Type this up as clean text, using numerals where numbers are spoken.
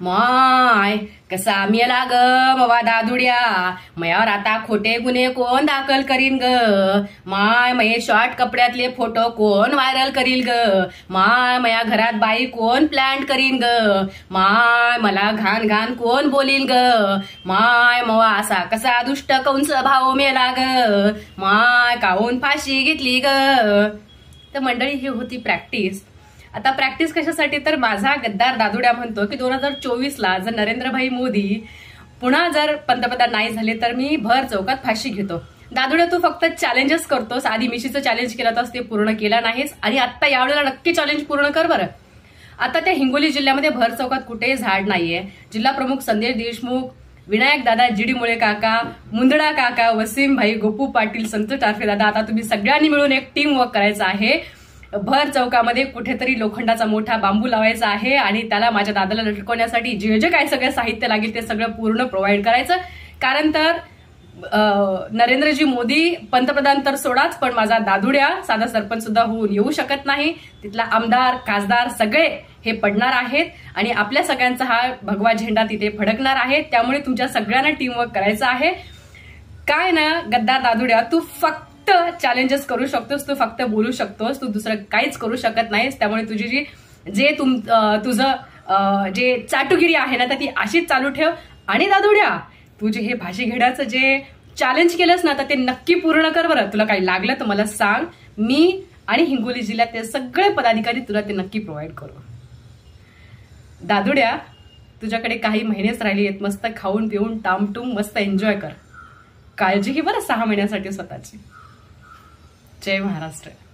माय कसा मेला ग मवा दादुड्या, मयावर आता खोटे गुन्हे कोण दाखल करीन ग, माय मये शॉर्ट कपड्यातले फोटो कोण व्हायरल करील ग, माय मया घरात बाई कोण प्लॅन करीन ग, माय मला घाण घाण कोण बोलील ग, माय मवा असा कसा दुष्ट कंस भाऊ मेला ग, माय काहून फाशी घेतली ग. तर मंडळी ही होती प्रॅक्टिस. आता प्रॅक्टिस कशासाठी, तर माझा गद्दार दादुड्या म्हणतो की 2024ला जर नरेंद्रभाई मोदी पुन्हा जर पंतप्रधान नाही झाले तर मी भर चौकात फाशी घेतो. दादुड्या तू फक्त चॅलेंजेस करतोस, आधी मिशीचं चॅलेंज केलं तर ते पूर्ण केलं नाहीस आणि आता यावेळेला नक्की चॅलेंज पूर्ण कर बरं. आता त्या हिंगोली जिल्ह्यामध्ये भर चौकात कुठेही झाड नाहीये. जिल्हा प्रमुख संदेश देशमुख, विनायक दादा, जीडी मुळे काका, मुंदडा काका, वसीम भाई, गोपू पाटील, संतोष टारफे दादा, आता तुम्ही सगळ्यांनी मिळून एक टीम वर्क करायचं आहे. भर चौकामध्ये कुठेतरी लोखंडाचा मोठा बांबू लावायचा आहे आणि त्याला माझ्या दादाला लटकवण्यासाठी जे जे काय सगळं साहित्य लागेल ते सगळं पूर्ण प्रोव्हाइड करायचं. कारण तर नरेंद्रजी मोदी पंतप्रधान तर सोडाच, पण माझा दादुड्या साधा सरपंच सुद्धा होऊन येऊ शकत नाही. तिथला आमदार खासदार सगळे हे पडणार आहेत आणि आपल्या सगळ्यांचा हा भगवा झेंडा तिथे फडकणार आहे. त्यामुळे तुमच्या सगळ्यांना टीमवर्क करायचं आहे. काय ना गद्दार दादुड्या, तू फक्त चॅलेंजेस करू शकतोस, तू फक्त बोलू शकतोस, तू दुसरं काहीच करू शकत नाहीस. त्यामुळे तुझी तुझं जे चाटुगिरी आहे ना तर ती अशीच चालू ठेव. आणि दादुड्या तुझे हे भाषी घेण्याचं जे चॅलेंज केलंस ना तर ते नक्की पूर्ण कर बरं. तुला काही लागलं तर मला सांग, मी आणि हिंगोली जिल्ह्यातले सगळे पदाधिकारी तुला ते नक्की प्रोव्हाइड करू. दादुड्या तुझ्याकडे काही महिनेच राहिली आहेत, मस्त खाऊन पिऊन टामटूम मस्त एन्जॉय कर. काळजी घे बरं 6 महिन्यासाठी स्वतःची. जय महाराष्ट्र.